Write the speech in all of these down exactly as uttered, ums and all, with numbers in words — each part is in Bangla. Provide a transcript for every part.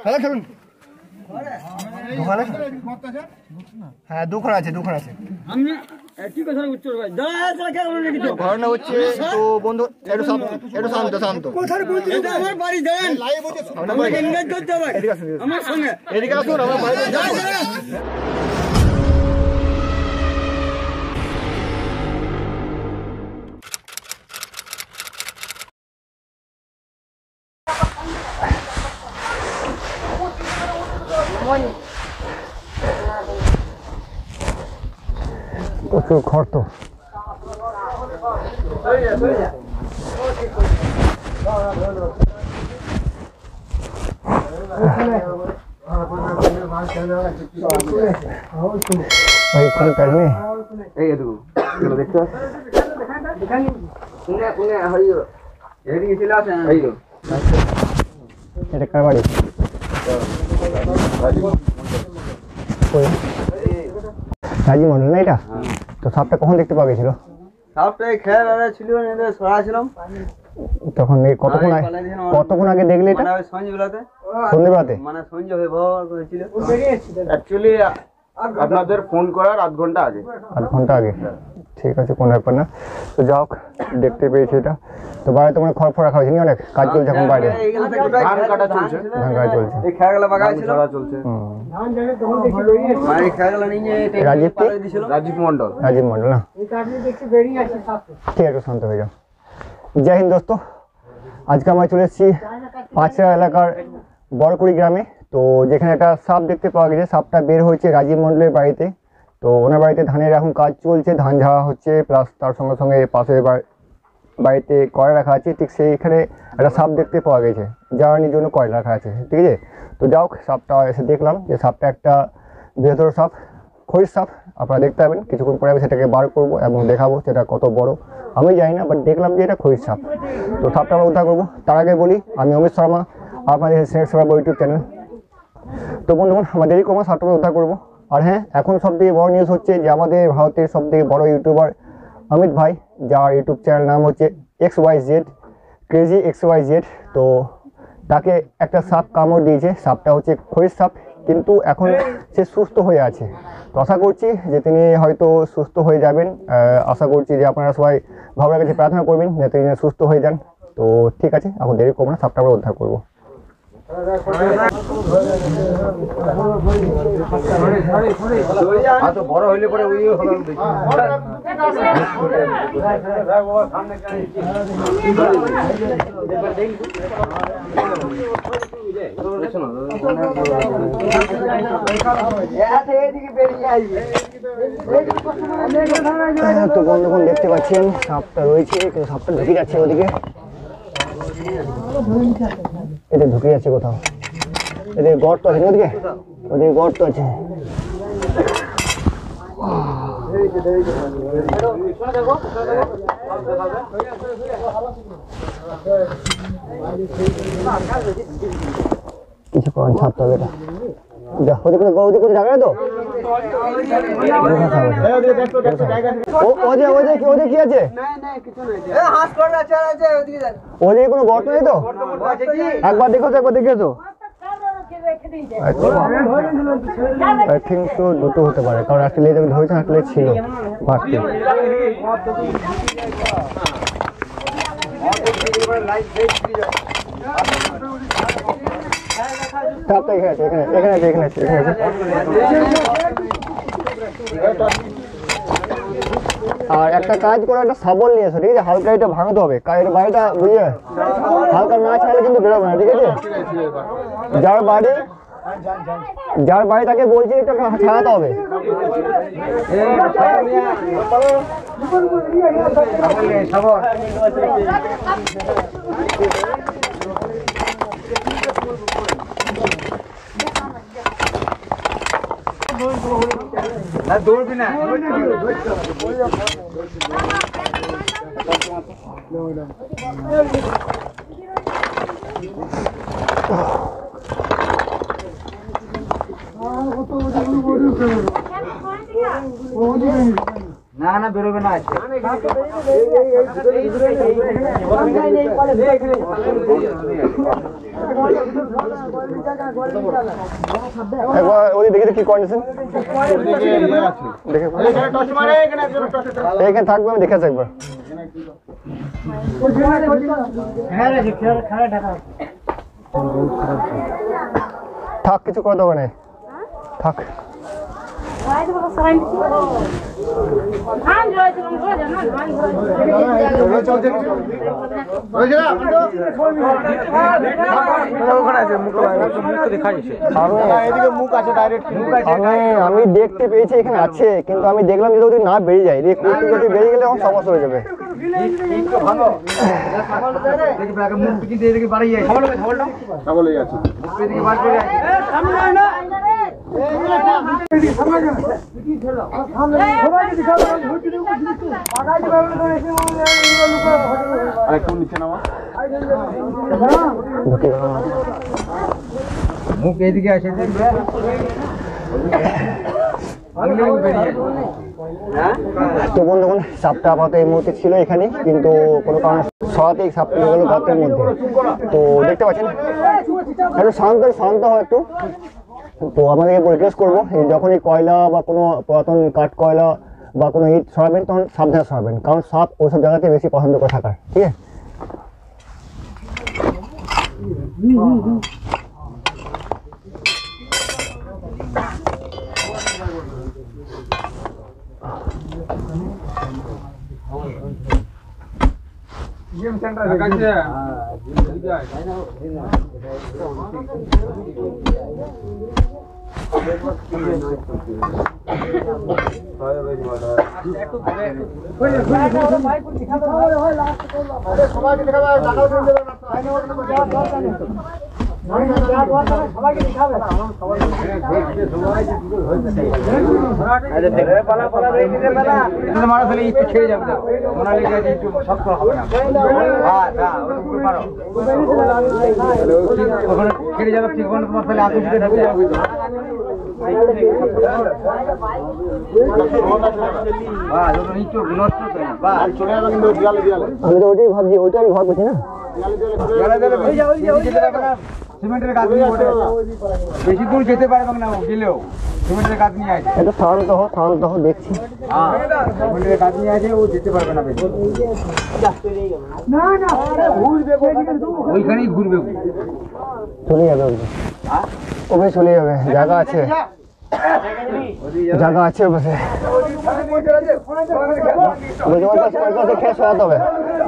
খেলা খেলুন। দোকান আছে? হ্যাঁ দুখান আছে, দুখান আছে। ঘটনা হচ্ছে তো বন্ধু একটু শান্ত শান্ত এদিকে আসুন আমার বাড়ি। প্রচুর খড় তো এটা কার বাড়ি? রাজীব মন্ডল না এটা? তো সাপটা কখন দেখতে পাওয়া গেছিল? সাপটা খেয়াল ছিল সরাছিলাম তখন। কতক্ষণ আগে কতক্ষণ আগে দেখলে এটা? সন্ধ্যেবেলাতে। সন্ধ্যেবেলাতে মানে সন্ধ্যে ব্যবহার করেছিল অ্যাকচুয়ালি আপনাদের ফোন করার আধ ঘন্টা আগে। আধ ঘন্টা আগে? ঠিক আছে, কোনো ব্যাপার না। তো যাই হোক, দেখতে পেয়েছি এটা। তো বাড়িতে মানে খড় ফড় রাখা হয়েছে, অনেক কাজ চলছে এখন বাইরে, ধান কাটা চলছে, ধান কাটা চলছে, এই খেয়াগুলো বাগাইছিল চলছে। রাজীব রাজীব মন্ডল রাজীব মন্ডল না? ঠিক আছে, শান্ত হয়ে যাও। জয় হিন্দ দোস্ত। আজকে আমরা চলে এসেছি পাঁচরা এলাকার বড়কুড়ি গ্রামে। তো যেখানে একটা সাপ দেখতে পাওয়া গেছে, সাপটা বের হয়েছে রাজীব মন্ডলের বাড়িতে। তো ওনার বাড়িতে ধানের এখন কাজ চলছে, ধান ঝাড়া হচ্ছে, প্লাস তার সঙ্গে সঙ্গে পাশের বাড়িতে কয়লা রাখা আছে, ঠিক সেইখানে একটা সাপ দেখতে পাওয়া গেছে, জ্বালানির জন্য কয়লা রাখা আছে, ঠিক আছে। তো যাই হোক, সাপটা এসে দেখলাম যে সাপটা একটা বৃহত্তর সাপ, খড়ির সাপ। আপনারা দেখতে পাবেন কিছুক্ষণ পরে আমি সেটাকে বার করবো এবং দেখাবো সেটা কত বড় আমি জানি না, বাট দেখলাম যে এটা খড়ির সাপ। তো সাপটা আমরা উদ্ধার করবো। তার আগে বলি, আমি অমিত শর্মা, আপনাদের স্নেক সেবা ইউটিউব চ্যানেল। তো বন্ধুগণ, আমরা দেরি করবো, সাপটা উদ্ধার করবো। আর হ্যাঁ, এখন সবথেকে বড় নিউজ হচ্ছে যে আমাদের ভারতের সবথেকে বড় ইউটিউবার অমিত ভাই, যার ইউটিউব চ্যানেল নাম হচ্ছে X Y Z, crazy X Y Z. তো তাকে একটা সাপ কামড় দিয়েছে, সাপটা হচ্ছে খড়ির সাপ, কিন্তু এখন সে সুস্থ হয়ে আছে। তো আশা করছি যে তিনি হয়তো সুস্থ হয়ে যাবেন। আশা করছি যে আপনারা সবাই ভগবানের কাছে প্রার্থনা করবেন যাতে তিনি সুস্থ হয়ে যান। তো ঠিক আছে, এখন দেরি করবো না, সাপটা আমরা উদ্ধার করবো। বড় হইলে পরে ওই তো বন্ধুগণ দেখতে পাচ্ছেন সাপটা রয়েছে, কিন্তু সাপটা ঢুকে যাচ্ছে ওদিকে, এটা ঢুকে যাচ্ছে কোথাও। এদের গর্ত আছে ওদিকে, ওদিকে গর্ত আছে। কিছু করেন, ছাড়তে হবে এটা। ওদিকে ওদিকে কোনো জায়গা তো ওদিকে কি আছে? ওদিকে কোনো গর্ত নেই তো? একবার দেখো তো, একবার দেখে তো। আই থিঙ্ক তো দুটো হতে পারে, কারণ একটা লেজ আমি ধরেছিলাম, একটা লেজ ছিল বাড়তি। এখানে আছে, এখানে এখানে আছে, এখানে আছে, এখানে আছে। আর একটা কাজ করে একটা শাবল নিয়ে এসো, ঠিক আছে? হালকা এটা ভাঙতে হবে, কারণ এটা বাড়িটা বুঝলে হালকা না ছাড়লে কিন্তু বেরোবে না, ঠিক আছে? যার বাড়ি যার বাড়ি তাকে বলছি এটা ছাড়াতে হবে। দৌড়বি না, না না না বেরোবে না আছে একবার ওই দেখি কি কন্ডিশন দেখে এখানে থাকবে আমি দেখে আসি একবার থাক কিছু করে দেবো না থাক আমি দেখতে পেয়েছি এখানে আছে কিন্তু আমি দেখলাম যে যদি না বেরিয়ে যায় যদি বেরিয়ে গেলে আমার সমস্যা হয়ে যাবে মুখ এইদিকে আসে তো বন্ধুগণ সাপটা আপাতত এই মুহূর্তে ছিল এখানে কিন্তু কোনো কারণে সরাতেই সাপ পেয়ে গেল গর্তের মধ্যে তো দেখতে পাচ্ছেন একটু শান্ত শান্ত হয় একটু তো আমাদেরকে রিকোয়েস্ট করবো যখনই কয়লা বা কোনো পুরাতন কাঠ কয়লা বা কোনো ইট সরাবেন তখন সাবধানে সরাবেন কারণ সাপ ওইসব জায়গাতে বেশি পছন্দ করে থাকার ঠিক আছে জিম সেন্টার আছে ছেড়ে যাবে ছেড়ে যাবে ঠিক তোমার তাহলে আগে আমি তো ওইটাই ভাবছি ওইটা আমি ভয় করছি না সিমেন্টের কাজ নিয়ে বেশি দূর যেতে পারবে না গেলেও সিমেন্টের কাজ নিয়ে আছে এটা শান্ত হো শান্ত হো দেখছি সিমেন্টের কাজ নিয়ে আছে ও যেতে পারবে না বেশি ওইখানেই ঘুরবে চলে যাবে ওখানে চলে যাবে জায়গা আছে জায়গা আছে বসে খেয়ে শোয়াতে হবে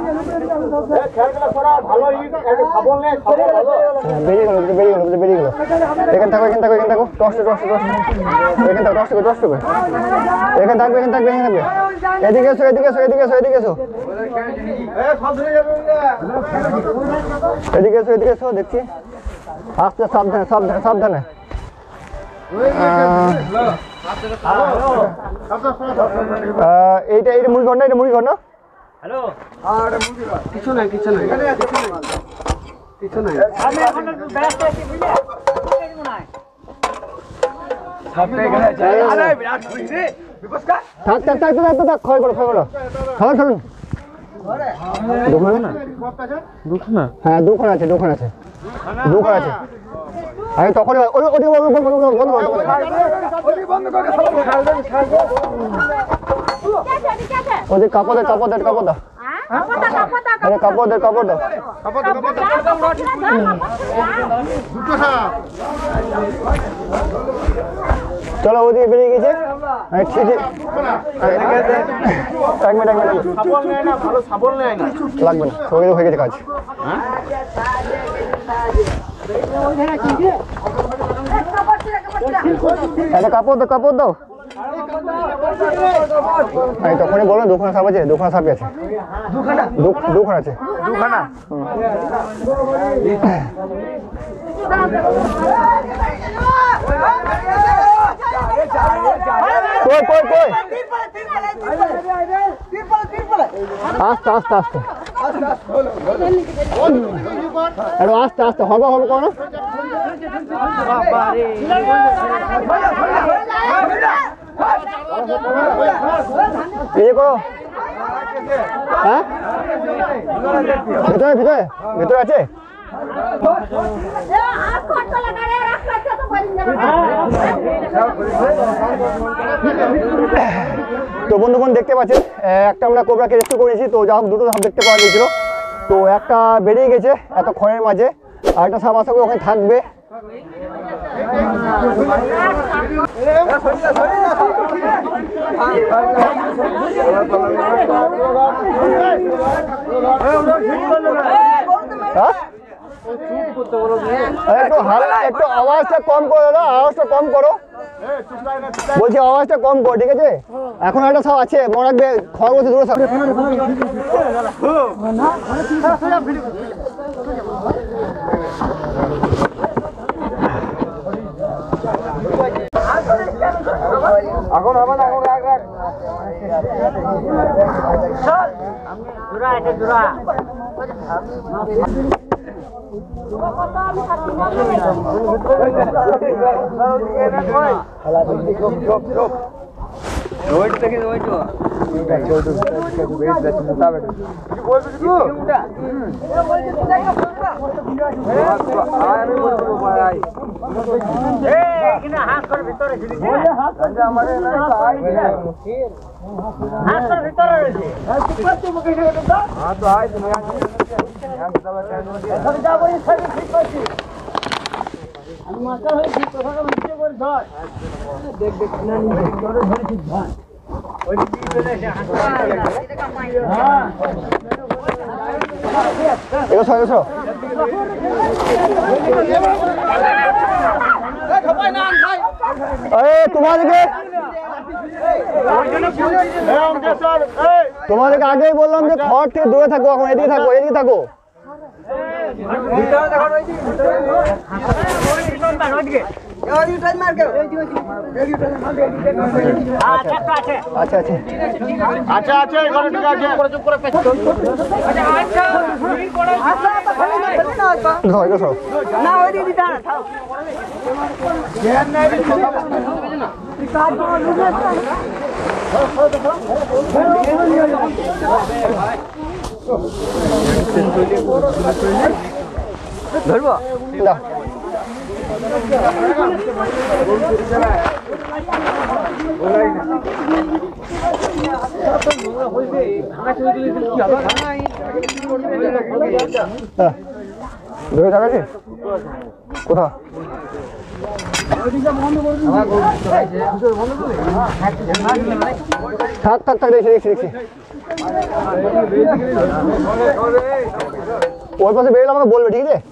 বেরিয়ে গেল বেরিয়ে গেল বেরিয়ে গেল এখানে থাকো এখানে থাকো এখানে থাকো টস্ট টস্ট টস্ট এখানে থাকো টস্ট টস্ট করে এখানে থাকবে এখানে থাকবে এখানে থাকবে এদিকে এসো এদিকে এসো এদিকে এসো এদিকে এসো এদিকে এসো এদিকে এসো দেখছি আস্তে সাবধানে সাবধানে সাবধানে এইটা এইটা মুড়ি ঘর না এটা মুড়ি ঘর না হ্যালো আর কিছু নাই কিছু নাই কিছু নাই আমি এখন ব্যস্ত আছি বুঝলে কিছু নাই সামনে গেলে যায় আরে বিরাট রে বিপস্কা থাক থাক থাক থাক থাক খয় করো খয় করো খাও খাও দোকান না দোকান না হ্যাঁ দোকান আছে দোকান আছে দোকান আছে আমি তখন ওই ওই বন্ধ বন্ধ বন্ধ বন্ধ করে ওদের কাপড় দে কাপড় দে কাপড় দাও আরে কাপড় দে কাপড় দাও চলো ওদিকে বেরিয়ে গেছে লাগবে না সবাই হয়ে গেছে কাজ একটা কাপড় দাও কাপড় দাও তখনই বলো দুখানা সাপ আছে দুখানা সাপ আছে দুখানা আছে দুখানা কই কই কই আস্তে আস্তে আস্তে আরে আস্তে আস্তে হবে হবে কোন বাবা রে এই করো হ্যাঁ ভিতরে ভিতরে ভিতরে আছে তো বন্ধুগণ দেখতে পাচ্ছেন একটা আমরা কোবরাকে রেস্কিউ করেছি তো যা হোক দুটো সাপ দেখতে পাওয়া গিয়েছিল তো একটা বেরিয়ে গেছে এত খড়ের মাঝে আর একটা সাপ আশা করি ওখানে থাকবে একটু একটু আওয়াজটা কম করো দাদা আওয়াজটা কম করো বলছি আওয়াজটা কম করো ঠিক আছে এখন একটা সব আছে মনে রাখবে খড় বসে দূরে সব এখন হবে না এখন রাখ রাখ জোড়া এটা জোড়া ওইট থেকে ওইট হাত করে ভিতরে হাত করে ভিতরে রয়েছে আমি মাথা হয়ে ঠিক কথা বলতে বল ধর দেখ দেখ না নি ধরে ধরেছি ধর ওই দিকে চলে যা হ্যাঁ এগো সরো সরো এই খপাই না ভাই এই তোমাদেরকে তোমাদেরকে আগেই বললাম যে খড় থেকে দূরে থাকো এখন এদিকে থাকো এদিকে থাকো আচ্ছা আচ্ছা আচ্ছা আচ্ছা এখানে ঠিক আছে ধরো এগো সরো না ওই দিদি দাঁড়া থাও ধরবো দাও ধরে থাকাছি কোথাও থাক থাক থাক দেখছি দেখছি দেখছি ওর পাশে বেরোলে আমাকে বলবে ঠিক আছে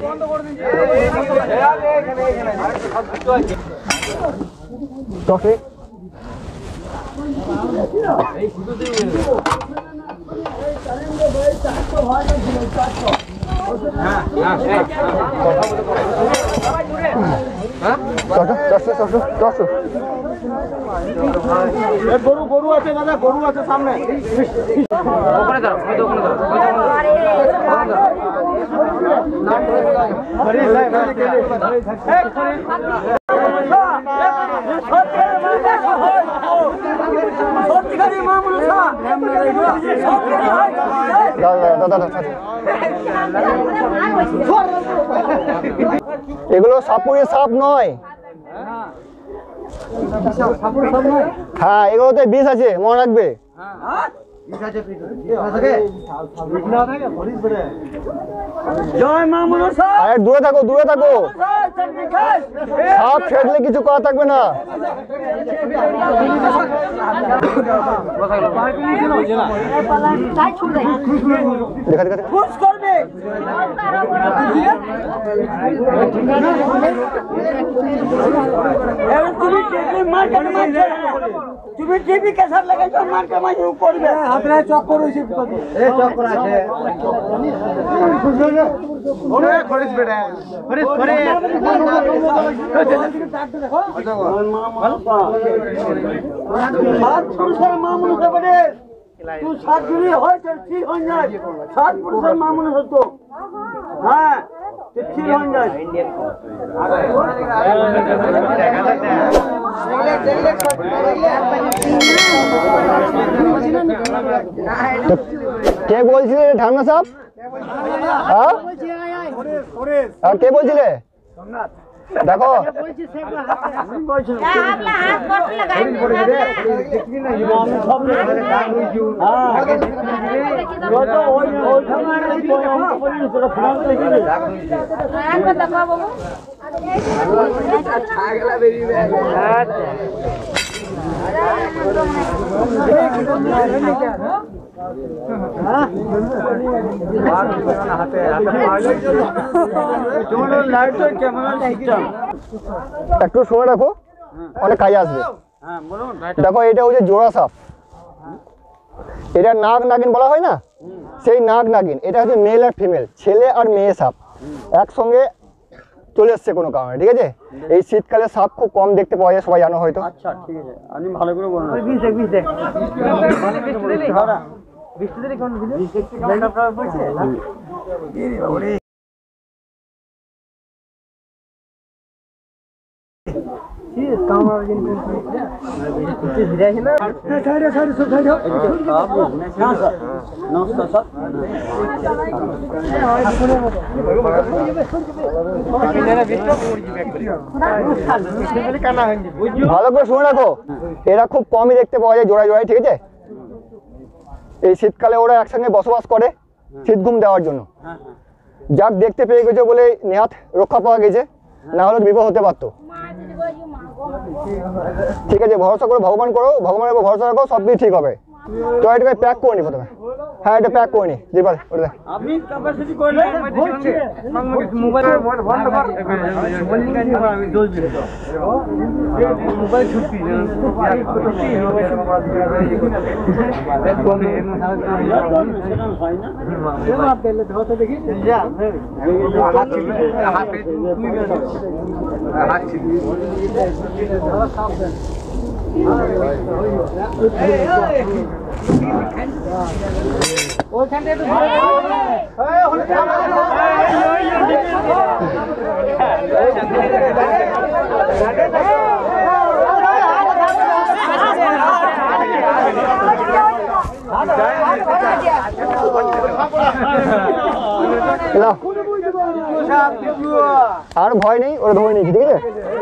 গরু গরু আছে দাদা গরু আছে সামনে ওখানে দাও ওখানে এগুলো সাপুরি সাপ নয় হ্যাঁ এগুলোতে বিষ আছে মনে রাখবে জয় মা মনসা আরে দূরে থাকো দূরে থাকো সাপ ফেটলে কিছু করা থাকবে না দেখা দেখা খুশ করবে তুমি টিভি মার্কেট মারছো তুমি টিভি কেসার লাগাইছো মার্কেট মারছো করবে হাতরা চক্কর হইছে এ চক্কর আছে ওরে খরিস বেটা খরিস করে সাত পুরুষের মা মনসা বলে তুই সাত জুড়ি হয় তোর ঠিক হয়ে যায় সাত পুরুষের মা মনসা তো হ্যাঁ ঠিক হয়ে যায় তো কে বলছিলে ঢামনা সাপ? হ্যাঁ? আর কে বলছিলে? দেখো একটু শুনে রাখো, অনেক কাজে আসবে। দেখো এটা হচ্ছে জোড়া সাপ, এটা নাগ নাগিন বলা হয় না, সেই নাগ নাগিন। এটা হচ্ছে মেল আর ফিমেল, ছেলে আর মেয়ে সাপ একসঙ্গে চলে এসছে কোনো কারণে, ঠিক আছে? এই শীতকালে সাপ খুব কম দেখতে পাওয়া যায়, সবাই জানো হয়তো। আচ্ছা ঠিক আছে, আমি ভালো করে বলবো। বৃষ্টি দিলে কেমন ভালো করে শুনে রাখো, এরা খুব কমই দেখতে পাওয়া যায় জোড়ায় জোড়ায়, ঠিক আছে? এই শীতকালে ওরা একসঙ্গে বসবাস করে শীত ঘুম দেওয়ার জন্য। যাক দেখতে পেয়ে গেছে বলে নেহাত রক্ষা পাওয়া গেছে, না হলে বিপদ হতে পারতো। ঠিক আছে, ভরসা করো, ভগবান করো, ভগবানের উপর ভরসা রাখো, সব কিছু ঠিক হবে। তো এটাকে প্যাক করে নি প্রথমে। হ্যাঁ এটা প্যাক করে নি দিবার ওটা আপনি ক্যাপাসিটি করলে হচ্ছে মোবাইল বন্ধ কর আমি দোষ দিই তো মোবাইল ছুটি দেখি যা হাতে হাত ওইখানে একটু ভালো আর ভয় নেই, ওরা ধরে নিয়েছি, ঠিক আছে?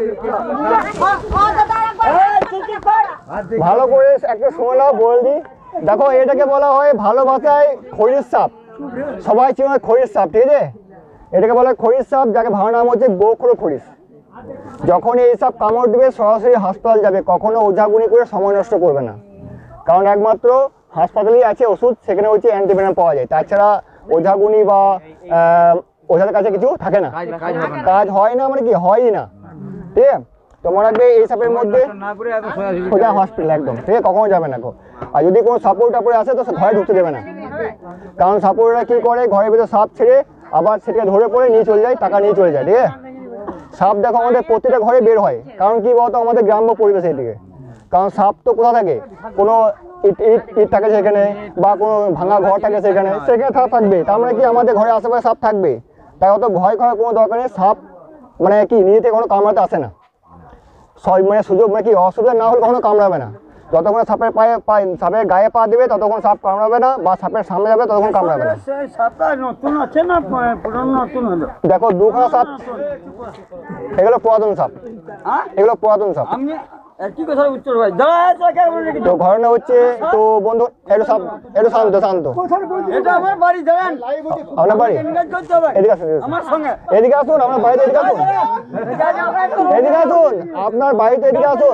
ভালো করে একটা শোনা বল দি। দেখো এটাকে বলা হয় ভালো ভাষায় খরির সাপ, সবাই চেনে খরির সাপ, ঠিক আছে? এটাকে বলা হয় খরির সাপ, যাকে ভালো নাম হচ্ছে গোখরো খরিস। যখন এই সাপ কামড় দেবে সরাসরি হাসপাতাল যাবে, কখনো ওঝাগুনি করে সময় নষ্ট করবে না, কারণ একমাত্র হাসপাতালেই আছে ওষুধ, সেখানে হচ্ছে অ্যান্টিভেনাম পাওয়া যায়। তাছাড়া ওঝাগুনি বা ওঝাদের কাছে কিছু থাকে না, কাজ হয় না, মানে কি হয়ই না, ঠিক আছে? তোমার রাখবে এই সাপের মধ্যে সোজা হসপিটাল একদম, ঠিক আছে? কখনো যাবে না গো। আর যদি কোনো সাপোর্ট টাপড়ে আসে তো ঘরে ঢুকতে দেবে না, কারণ সাপোর্টরা কি করে ঘরের ভিতরে সাপ ছেড়ে আবার সেটাকে ধরে পড়ে নিয়ে চলে যায়, টাকা নিয়ে চলে যায়, ঠিক আছে? সাপ দেখো আমাদের প্রতিটা ঘরে বের হয়, কারণ কি বলতো আমাদের গ্রাম্য পরিবেশ এদিকে, কারণ সাপ তো কোথা থাকে, কোনো ইট ইট ইট থাকে সেখানে, বা কোনো ভাঙা ঘর থাকে সেখানে, সেখানে সাপ থাকবে। তার মানে কি আমাদের ঘরে আশেপাশে সাপ থাকবে, তাই অত ভয় করার কোনো দরকার নেই। সাপ মানে কি নিজেতে কোনো কামড়াতে আসে না, সব মানে সুযোগ মানে কি অসুবিধা না হলে কখনো কামড়াবে না। যতক্ষণ সাপের পায়ে পায়ে সাপের গায়ে পা দেবে ততক্ষণ সাপ কামড়াবে না, বা সাপের সামনে যাবে ততক্ষণ কামড়াবে না। সাপটা নতুন আছে না পুরনো নতুন হলো? দেখো দুখানা সাপ, এগুলো পুরাতন সাপ, এগুলো পুরাতন সাপ। আমি একই কথা উত্তর ভাই তো ঘটনা হচ্ছে, তো বন্ধু একটু সাপ একটু শান্ত শান্ত। এটা আমার বাড়ি, দাঁড়ান আপনার বাড়ি? এদিকে আসুন, আমার সঙ্গে এদিকে আসুন, আপনার বাড়িতে এদিকে আসুন, এদিকে আসুন, আপনার বাড়িতে এদিকে আসুন।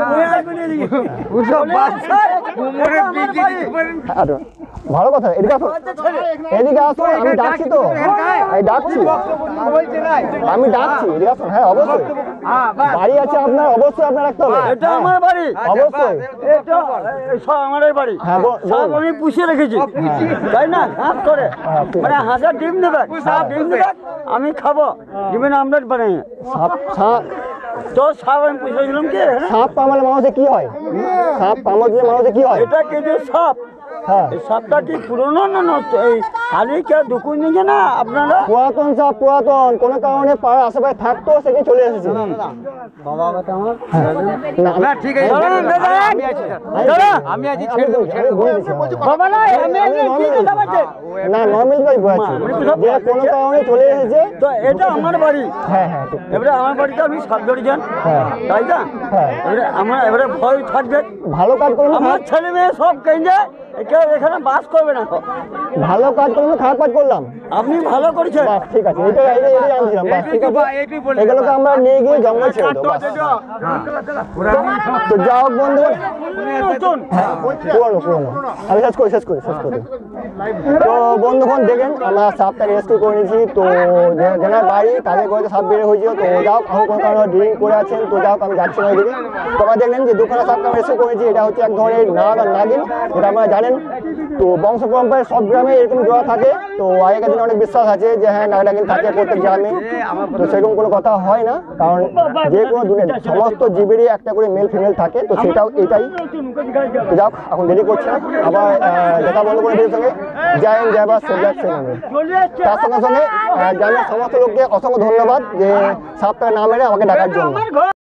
ভালো কথা, এদিকে আসুন, এদিকে আসুন, আমি ডাকছি তো, আমি ডাকছি আমি ডাকছি এদিকে আসুন। হ্যাঁ অবশ্যই বাড়ি আছে আপনার, অবশ্যই আপনার রাখতে হবে। এটা আমার বাড়ি, অবশ্যই এটা সব আমার বাড়ি। হ্যাঁ সব আমি পুষিয়ে রেখেছি, তাই না? হাঁস করে মানে হাঁসের ডিম দেবে, সাপ ডিম দেবে, আমি খাবো, ডিমের আমলেট বানাই। সাপ সাপ তো সাপ আমি পুষেছিলাম কি? সাপ কামড়ালে মানুষের কি হয়? সাপ কামড়ালে মানুষের কি হয়? এটা কেটে সাপ হ্যাঁ। এই সাপটা কি পুরনো না নষ্ট? এই খালি কেউ ঢুকুন নিয়েছে না আপনারা? পুরাতন সাপ, পুরাতন, কোনো কারণে পাড়ার আশেপাশে থাকতো, সেখানে চলে এসেছে। বাবা কথা আমার না, না ঠিক আছে দাঁড়ান, দাঁড়ান। আমি আছি স্যার দাঁড়া। আমি আছি আমি ছেড়ে দেবো বলছি, ছেড়ে আমি দেবো বলে দিচ্ছি। বাবা না, আমি আমি কি কথা বলছেন? না, নর্মাল ভাই বলছি যে কোনো কারণে চলে এসেছে। তো এটা আমার বাড়ি, হ্যাঁ হ্যাঁ ঠিক। এবারে আমার বাড়িতে আপনি সাপ ধরেছেন, হ্যাঁ তাই না? হ্যাঁ। এবারে আমার এবারে ভয় থাকবে। ভালো কাজ করলে আমার ছেলে মেয়ে সব কেঞ্জে কেউ এখানে বাস করবে না। ভালো কাজ করলে খারাপ কাজ করলাম। আপনি ভালো করেছেন। বাস ঠিক আছে, এটা এটা এটা জানছিলাম। বাস ঠিক আছে, এইটুই বলে এগুলোকে আমরা নিয়ে গিয়ে জঙ্গল ছেড়ে দেবো। বাস। তো যাও বন্ধু, নতুন হ্যাঁ পুরনো পুরনো আমি শেষ করি শেষ করি শেষ করি তো বন্ধুগণ দেখেন আমরা সাপটা রেস্কিউ করে নিয়েছি। তো যে- যারা বাড়ি তাদের ঘরে সাপ বেড়ে হয়েছিল। তো যাও এখন কোনো কারণে ড্রিঙ্ক করে আছেন, তো যাও আমি যাচ্ছি না ওইদিকে। তো আমরা দেখলেন যে দুখানা সাপটা আমরা রেস্কিউ করেছি। এটা হচ্ছে এক ধরনের নাগ আর নাগিন, যেটা আপনারা জানেন। তো বংশ পরম্পরায় সব গ্রামে এরকম জোড়া থাকে। তো আগেকার দিনে অনেক বিশ্বাস আছে যে হ্যাঁ নাগ নাগিন থাকে প্রত্যেক গ্রামে। তো সেরকম কোনো কথা হয় না, কারণ যে কোনো দুনিয়া সমস্ত জীবেরই একটা করে মেল ফিমেল থাকে। তো সেটাও এটাই। তো যাক এখন দেরি করছে না, আবার আহ, দেখা বন্ধ করে দিয়ের সঙ্গে Jai Hind, Jai Bharat, save life, save Anand. চলে যাচ্ছে। তার সঙ্গে সঙ্গে আহ, গ্রামের সমস্ত লোককে অসংখ্য ধন্যবাদ যে সাপটা না মেরে আমাকে ডাকার জন্য। আমার ঘর